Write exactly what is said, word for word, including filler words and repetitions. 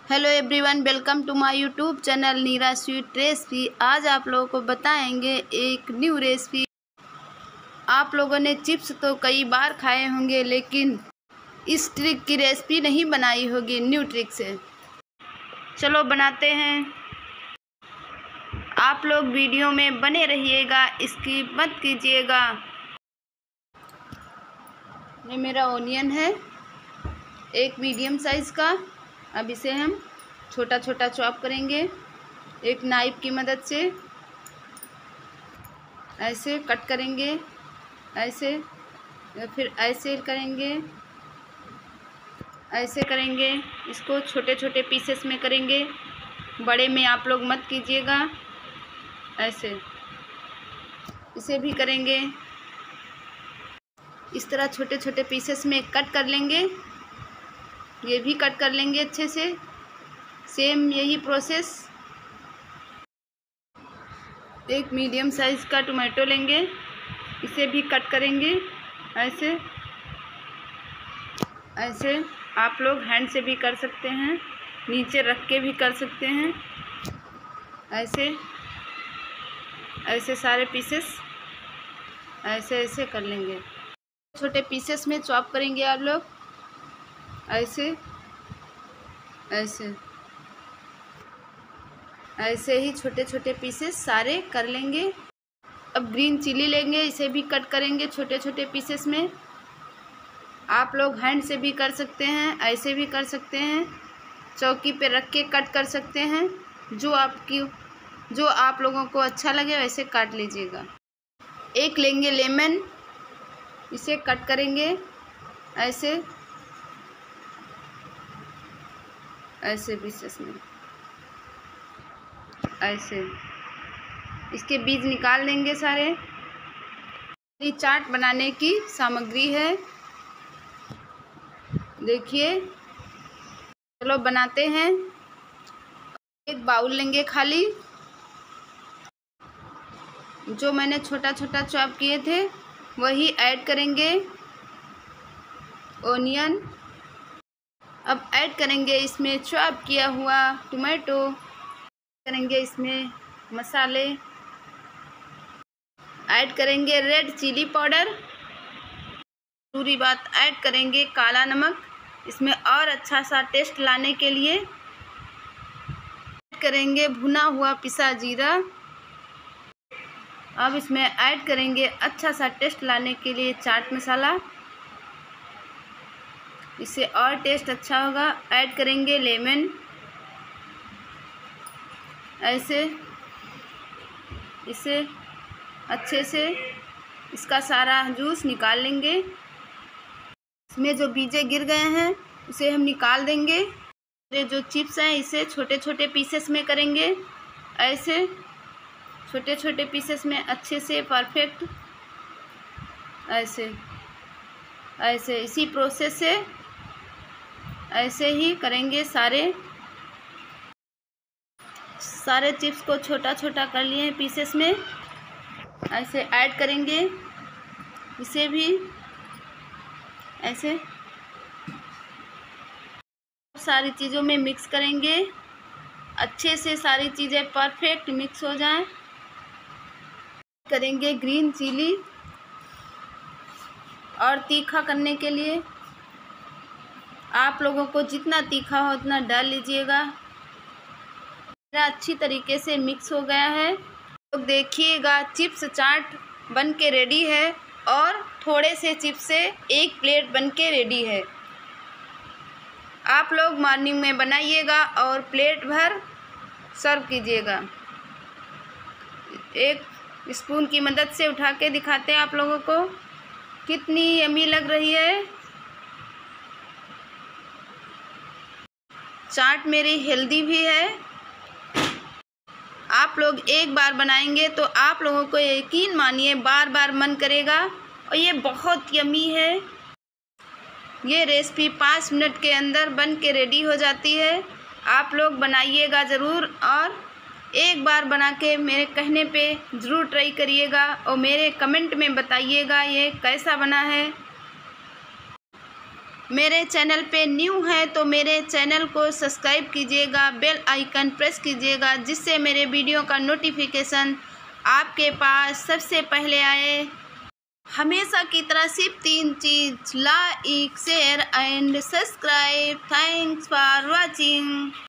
Hello everyone, welcome to my YouTube channel Neera sweet recipe. आज आप लोगों को बताएंगे एक न्यू रेसिपी। आप लोगों ने चिप्स तो कई बार खाए होंगे, लेकिन इस ट्रिक की रेसिपी नहीं बनाई होगी न्यू ट्रिक से। चलो बनाते हैं। आप लोग वीडियो में बने रहिएगा, स्किप मत कीजिएगा। ये मेरा ओनियन है, एक मीडियम साइज़ का। अब इसे हम छोटा छोटा चॉप करेंगे एक नाइफ की मदद से। ऐसे कट करेंगे, ऐसे, फिर ऐसे करेंगे, ऐसे करेंगे। इसको छोटे छोटे पीसेस में करेंगे, बड़े में आप लोग मत कीजिएगा। ऐसे इसे भी करेंगे, इस तरह छोटे छोटे पीसेस में कट कर लेंगे। ये भी कट कर लेंगे अच्छे से, सेम यही प्रोसेस। एक मीडियम साइज़ का टमाटो लेंगे, इसे भी कट करेंगे ऐसे ऐसे। आप लोग हैंड से भी कर सकते हैं, नीचे रख के भी कर सकते हैं। ऐसे ऐसे सारे पीसेस ऐसे ऐसे कर लेंगे। छोटे पीसेस में चॉप करेंगे आप लोग, ऐसे ऐसे ऐसे ही छोटे छोटे पीसेस सारे कर लेंगे। अब ग्रीन चिली लेंगे, इसे भी कट करेंगे छोटे छोटे पीसेस में। आप लोग हैंड से भी कर सकते हैं, ऐसे भी कर सकते हैं, चौकी पे रख के कट कर सकते हैं। जो आपकी जो आप लोगों को अच्छा लगे वैसे काट लीजिएगा। एक लेंगे लेमन, इसे कट करेंगे ऐसे ऐसे पीसेस में, ऐसे। इसके बीज निकाल देंगे सारे। ये चाट बनाने की सामग्री है, देखिए। चलो बनाते हैं। एक बाउल लेंगे खाली, जो मैंने छोटा छोटा चॉप किए थे वही ऐड करेंगे। ओनियन अब ऐड करेंगे, इसमें चॉप किया हुआ टमाटो करेंगे, इसमें मसाले ऐड करेंगे, रेड चिली पाउडर, पूरी बात ऐड करेंगे, काला नमक इसमें और अच्छा सा टेस्ट लाने के लिए ऐड करेंगे, भुना हुआ पिसा जीरा। अब इसमें ऐड करेंगे अच्छा सा टेस्ट लाने के लिए चाट मसाला, इससे और टेस्ट अच्छा होगा। ऐड करेंगे लेमन, ऐसे इसे अच्छे से इसका सारा जूस निकाल लेंगे। इसमें जो बीजे गिर गए हैं उसे हम निकाल देंगे। ये जो चिप्स हैं इसे छोटे छोटे पीसेस में करेंगे, ऐसे छोटे छोटे पीसेस में अच्छे से परफेक्ट, ऐसे ऐसे इसी प्रोसेस से ऐसे ही करेंगे। सारे सारे चिप्स को छोटा छोटा कर लिए हैं पीसेस में, ऐसे ऐड करेंगे, इसे भी ऐसे सारी चीज़ों में मिक्स करेंगे, अच्छे से सारी चीज़ें परफेक्ट मिक्स हो जाएं। करेंगे ग्रीन चिली, और तीखा करने के लिए आप लोगों को जितना तीखा हो उतना डाल लीजिएगा। मेरा अच्छी तरीके से मिक्स हो गया है, तो देखिएगा चिप्स चाट बन के रेडी है, और थोड़े से चिप्स से एक प्लेट बन के रेडी है। आप लोग मॉर्निंग में बनाइएगा और प्लेट भर सर्व कीजिएगा। एक स्पून की मदद से उठा के दिखाते हैं आप लोगों को, कितनी यम्मी लग रही है। चाट मेरी हेल्दी भी है। आप लोग एक बार बनाएंगे तो आप लोगों को यकीन मानिए बार बार मन करेगा, और ये बहुत यम्मी है। ये रेसिपी पाँच मिनट के अंदर बन के रेडी हो जाती है। आप लोग बनाइएगा ज़रूर, और एक बार बना के मेरे कहने पे ज़रूर ट्राई करिएगा, और मेरे कमेंट में बताइएगा ये कैसा बना है। मेरे चैनल पे न्यू है तो मेरे चैनल को सब्सक्राइब कीजिएगा, बेल आइकन प्रेस कीजिएगा, जिससे मेरे वीडियो का नोटिफिकेशन आपके पास सबसे पहले आए। हमेशा की तरह सिर्फ तीन चीज़, like, share and subscribe. Thanks for watching.